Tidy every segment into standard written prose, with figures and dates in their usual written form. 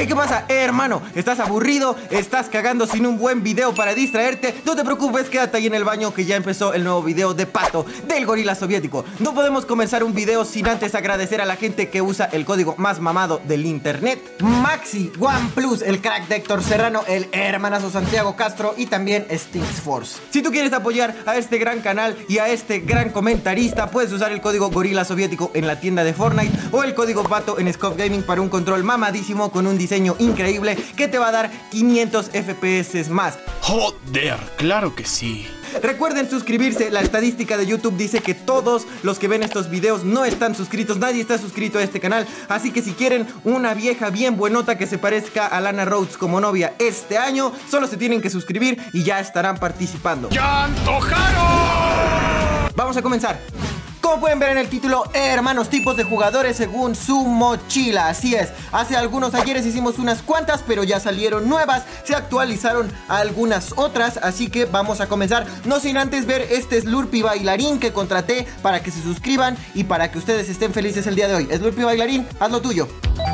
Hey, ¿qué pasa, hermano? ¿Estás aburrido? ¿Estás cagando sin un buen video para distraerte? No te preocupes, quédate ahí en el baño que ya empezó el nuevo video de Pato, del gorila soviético. No podemos comenzar un video sin antes agradecer a la gente que usa el código más mamado del internet: Maxi, OnePlus, el crack de Héctor Serrano, el hermanazo Santiago Castro y también Stinks Force. Si tú quieres apoyar a este gran canal y a este gran comentarista, puedes usar el código gorila soviético en la tienda de Fortnite o el código Pato en Scope Gaming para un control mamadísimo con un diseño increíble que te va a dar 500 FPS más. Joder, claro que sí. Recuerden suscribirse. La estadística de YouTube dice que todos los que ven estos videos no están suscritos. Nadie está suscrito a este canal. Así que si quieren una vieja bien buenota que se parezca a Lana Rhoades como novia este año, solo se tienen que suscribir y ya estarán participando. ¡Ya antojaron! Vamos a comenzar. Como pueden ver en el título, hermanos, tipos de jugadores según su mochila. Así es, hace algunos ayeres hicimos unas cuantas, pero ya salieron nuevas. Se actualizaron algunas otras, así que vamos a comenzar. No sin antes ver este Slurpee bailarín que contraté para que se suscriban y para que ustedes estén felices el día de hoy. Slurpee bailarín, haz lo tuyo.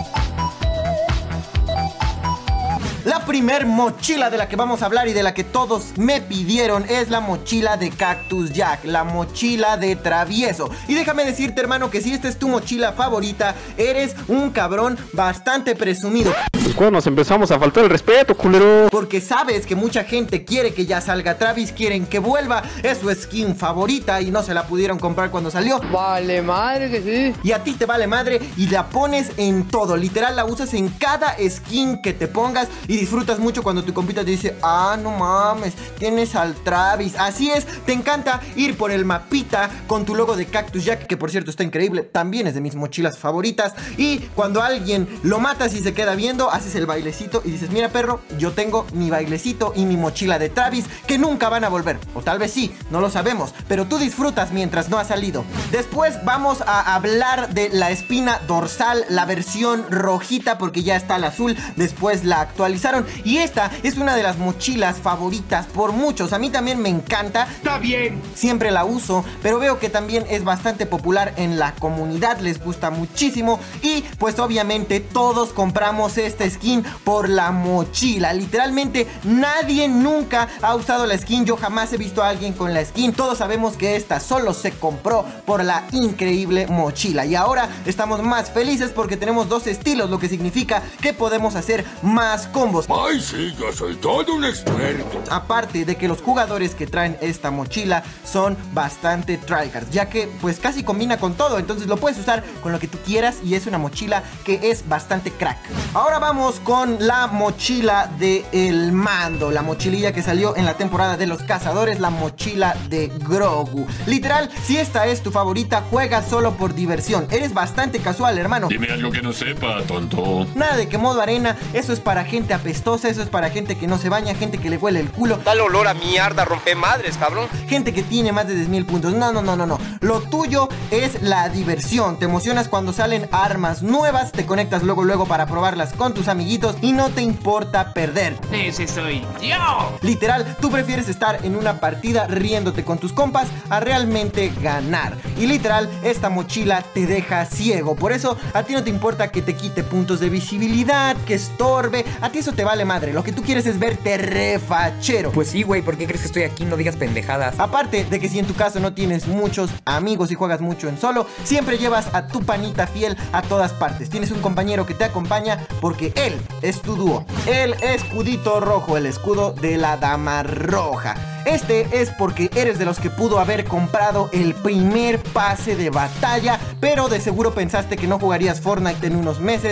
La primer mochila de la que vamos a hablar y de la que todos me pidieron es la mochila de Cactus Jack, la mochila de Travieso. Y déjame decirte, hermano, que si esta es tu mochila favorita, eres un cabrón bastante presumido. Cuando nos empezamos a faltar el respeto, culero. Porque sabes que mucha gente quiere que ya salga Travis, quieren que vuelva, es su skin favorita y no se la pudieron comprar cuando salió. Vale madre que sí. Y a ti te vale madre y la pones en todo, literal la usas en cada skin que te pongas y disfrutas mucho cuando tu compita te dice: ah, no mames, tienes al Travis. Así es, te encanta ir por el mapita con tu logo de Cactus Jack, que por cierto está increíble, también es de mis mochilas favoritas. Y cuando alguien lo matas y se queda viendo, haces el bailecito y dices: mira, perro, yo tengo mi bailecito y mi mochila de Travis que nunca van a volver. O tal vez sí, no lo sabemos, pero tú disfrutas mientras no ha salido. Después vamos a hablar de la espina dorsal, la versión rojita, porque ya está la azul, después la actualizaron. Y esta es una de las mochilas favoritas por muchos. A mí también me encanta. Está bien. Siempre la uso, pero veo que también es bastante popular en la comunidad. Les gusta muchísimo. Y pues obviamente todos compramos esta skin por la mochila. Literalmente nadie nunca ha usado la skin. Yo jamás he visto a alguien con la skin. Todos sabemos que esta solo se compró por la increíble mochila. Y ahora estamos más felices porque tenemos dos estilos, lo que significa que podemos hacer más combos. ¡Ay, sí! Yo soy todo un experto. Aparte de que los jugadores que traen esta mochila son bastante tryhards, ya que pues casi combina con todo, entonces lo puedes usar con lo que tú quieras y es una mochila que es bastante crack. Ahora vamos con la mochila de El Mando, la mochililla que salió en la temporada de los cazadores, la mochila de Grogu. Literal, si esta es tu favorita, juega solo por diversión. Eres bastante casual, hermano. Dime algo que no sepa, tonto. Nada de que modo arena, eso es para gente apestosa, eso es para gente que no se baña, gente que le huele el culo. Tal olor a mierda, rompe madres, cabrón. Gente que tiene más de 10,000 puntos. No. Lo tuyo es la diversión. Te emocionas cuando salen armas nuevas, te conectas luego para probarlas con tus amiguitos y no te importa perder. Ese soy yo. Literal, tú prefieres estar en una partida riéndote con tus compas a realmente ganar. Y literal, esta mochila te deja ciego. Por eso, a ti no te importa que te quite puntos de visibilidad, que estorbe. A ti eso te vale madre. Lo que tú quieres es verte refachero. Pues sí, güey, ¿por qué crees que estoy aquí? No digas pendejadas. Aparte de que si en tu caso no tienes muchos amigos y juegas mucho en solo, siempre llevas a tu panita fiel a todas partes. Tienes un compañero que te acompaña porque él es tu dúo. El escudito rojo, el escudo de la dama roja. Este es porque eres de los que pudo haber comprado el primer pase de batalla, pero de seguro pensaste que no jugarías Fortnite en unos meses.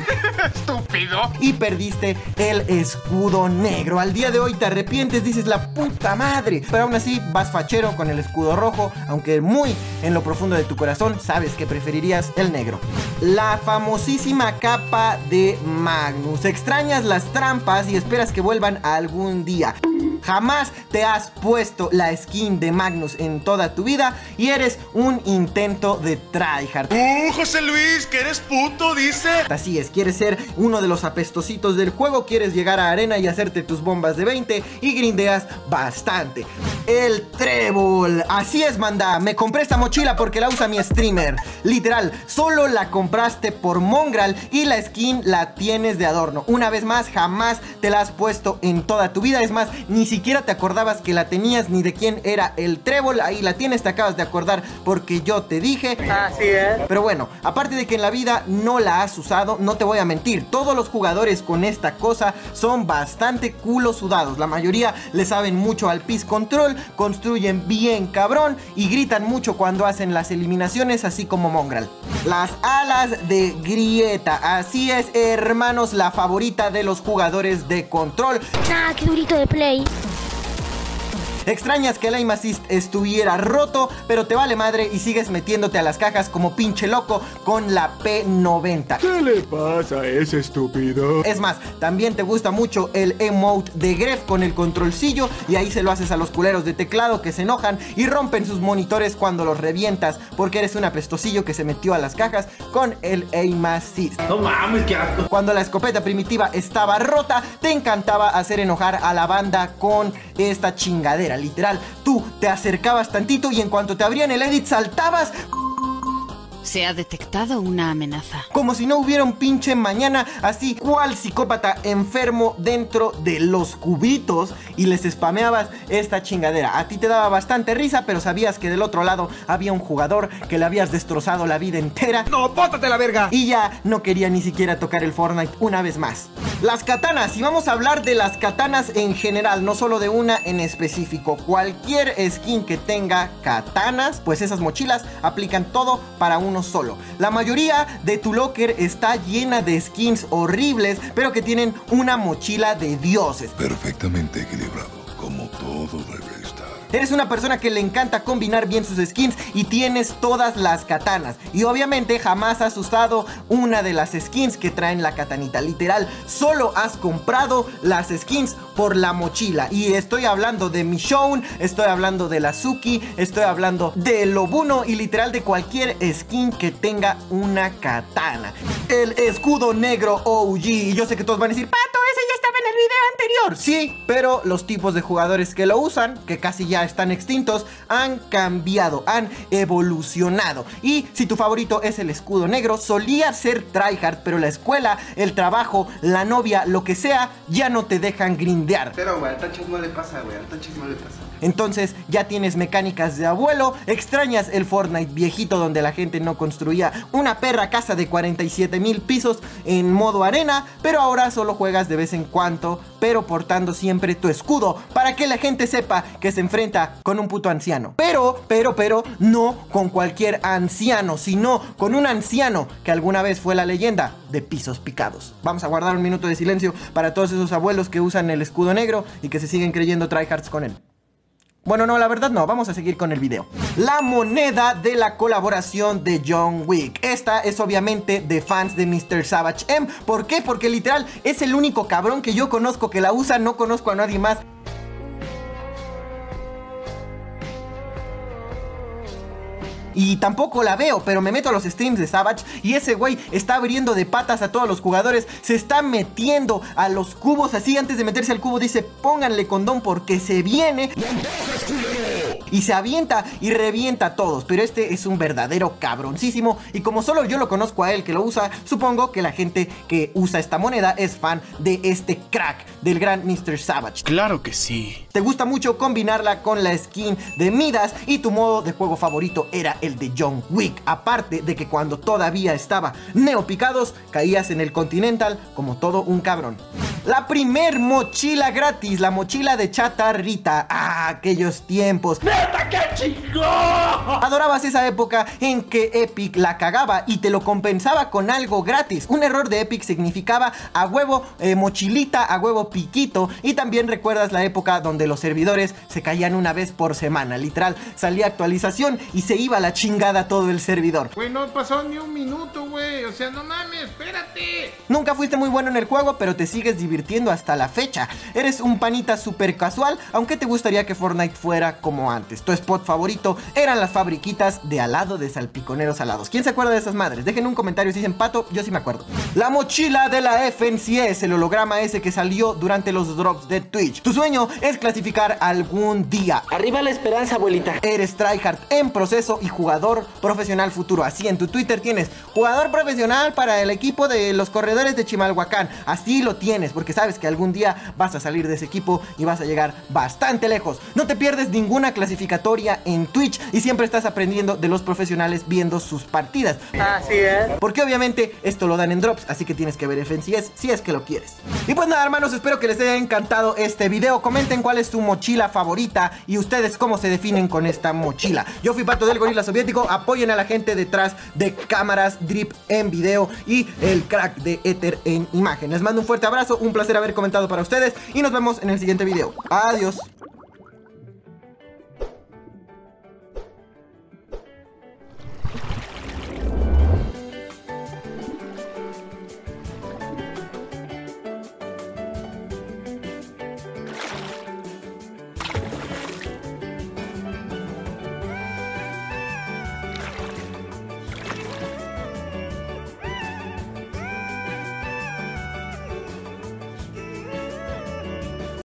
Estúpido. Y perdiste el escudo negro. Al día de hoy te arrepientes, dices: la puta madre. Pero aún así vas fachero con el escudo rojo, aunque muy en lo profundo de tu corazón sabes que preferirías el negro. La famosísima capa de Magnus. Extrañas las trampas y esperas que vuelvan algún día. jamás te has puesto la skin de Magnus en toda tu vida y eres un intento de tryhard. José Luis, que eres puto, dice. Así es, quieres ser uno de los apestositos del juego, quieres llegar a arena y hacerte tus bombas de 20 y grindeas bastante. El trébol, así es, manda, me compré esta mochila porque la usa mi streamer. Literal, solo la compraste por Mongraal y la skin la tienes de adorno. Una vez más, jamás te la has puesto en toda tu vida. Es más, ni siquiera te acordabas que la tenías ni de quién era el trébol. Ahí la tienes, te acabas de acordar porque yo te dije. Así es. Pero bueno, aparte de que en la vida no la has usado, no te voy a mentir, todos los jugadores con esta cosa son bastante culo sudados. La mayoría le saben mucho al Peace Control, construyen bien cabrón y gritan mucho cuando hacen las eliminaciones, así como Mongraal. Las alas de grieta, así es, hermanos, la favorita de los jugadores de Control. Ah, qué durito de play. Extrañas que el aim assist estuviera roto, pero te vale madre y sigues metiéndote a las cajas como pinche loco con la P90. ¿Qué le pasa a ese estúpido? Es más, también te gusta mucho el emote de Gref con el controlcillo y ahí se lo haces a los culeros de teclado que se enojan y rompen sus monitores cuando los revientas porque eres un apestosillo que se metió a las cajas con el aim assist. No mames, qué asco. Cuando la escopeta primitiva estaba rota, te encantaba hacer enojar a la banda con esta chingadera. Literal, tú te acercabas tantito y en cuanto te abrían el edit saltabas. Se ha detectado una amenaza. Como si no hubiera un pinche mañana, así cual psicópata enfermo dentro de los cubitos y les spameabas esta chingadera. A ti te daba bastante risa, pero sabías que del otro lado había un jugador que le habías destrozado la vida entera. ¡No, bótate la verga! Y ya no quería ni siquiera tocar el Fortnite una vez más. Las katanas, y vamos a hablar de las katanas en general, no solo de una en específico. Cualquier skin que tenga katanas, pues esas mochilas aplican todo para uno solo. La mayoría de tu locker está llena de skins horribles, pero que tienen una mochila de dioses. Perfectamente equilibrado, como todo debe estar. Eres una persona que le encanta combinar bien sus skins y tienes todas las katanas. Y obviamente jamás has usado una de las skins que traen la katanita. Literal, solo has comprado las skins por la mochila. Y estoy hablando de Michonne, estoy hablando de la Suki, estoy hablando de Lobuno y literal de cualquier skin que tenga una katana. El escudo negro OG. Y yo sé que todos van a decir, Pato, ese ya estaba en el video anterior. Sí, pero los tipos de jugadores que lo usan, que casi ya están extintos, han cambiado, han evolucionado. Y si tu favorito es el escudo negro, solía ser tryhard, pero la escuela, el trabajo, la novia, lo que sea, ya no te dejan grindear. Pero, güey, al Tachas no le pasa, güey, al Tachas no le pasa. Entonces ya tienes mecánicas de abuelo, extrañas el Fortnite viejito donde la gente no construía una perra casa de 47,000 pisos en modo arena, pero ahora solo juegas de vez en cuando, pero portando siempre tu escudo para que la gente sepa que se enfrenta con un puto anciano. Pero, no con cualquier anciano, sino con un anciano que alguna vez fue la leyenda de Pisos Picados. Vamos a guardar un minuto de silencio para todos esos abuelos que usan el escudo negro y que se siguen creyendo tryhards con él. Bueno, no, la verdad no, vamos a seguir con el video. La moneda de la colaboración de John Wick. Esta es obviamente de fans de Mr. Savage M. ¿Por qué? Porque literal es el único cabrón que yo conozco que la usa, no conozco a nadie más. Y tampoco la veo, pero me meto a los streams de Savage y ese güey está abriendo de patas a todos los jugadores. Se está metiendo a los cubos así. Antes de meterse al cubo dice, pónganle condón porque se viene. Y se avienta y revienta a todos. Pero este es un verdadero cabroncísimo. Y como solo yo lo conozco a él que lo usa, supongo que la gente que usa esta moneda es fan de este crack, del gran Mr. Savage. Claro que sí. Te gusta mucho combinarla con la skin de Midas y tu modo de juego favorito era el de John Wick. Aparte de que cuando todavía estaba Neo Picados, caías en el Continental como todo un cabrón. La primer mochila gratis, la mochila de Chatarrita. Ah, aquellos tiempos. ¡Neta, qué chingón! Adorabas esa época en que Epic la cagaba y te lo compensaba con algo gratis. Un error de Epic significaba a huevo mochilita, a huevo piquito. Y también recuerdas la época donde los servidores se caían una vez por semana. Literal, salía actualización y se iba a la chingada todo el servidor. Güey, no pasó ni un minuto, güey. O sea, no mames, espérate. Nunca fuiste muy bueno en el juego, pero te sigues divirtiendo divirtiendo hasta la fecha. Eres un panita súper casual, aunque te gustaría que Fortnite fuera como antes. Tu spot favorito eran las fabriquitas de al lado de salpiconeros salados. ¿Quién se acuerda de esas madres? Dejen un comentario si dicen pato, yo sí me acuerdo. La mochila de la FNCS, el holograma ese que salió durante los drops de Twitch. Tu sueño es clasificar algún día. Arriba la esperanza, abuelita. Eres tryhard en proceso y jugador profesional futuro. Así en tu Twitter tienes jugador profesional para el equipo de los corredores de Chimalhuacán. Así lo tienes porque sabes que algún día vas a salir de ese equipo y vas a llegar bastante lejos. No te pierdes ninguna clasificatoria en Twitch y siempre estás aprendiendo de los profesionales viendo sus partidas. Así es. Porque obviamente esto lo dan en drops, así que tienes que ver FNCS si es que lo quieres. Y pues nada, hermanos, espero que les haya encantado este video. Comenten cuál es su mochila favorita y ustedes cómo se definen con esta mochila. Yo fui Pato del Gorila Soviético. Apoyen a la gente detrás de cámaras, Drip en video y el crack de Ether en imagen. Les mando un fuerte abrazo, un placer haber comentado para ustedes y nos vemos en el siguiente video. Adiós.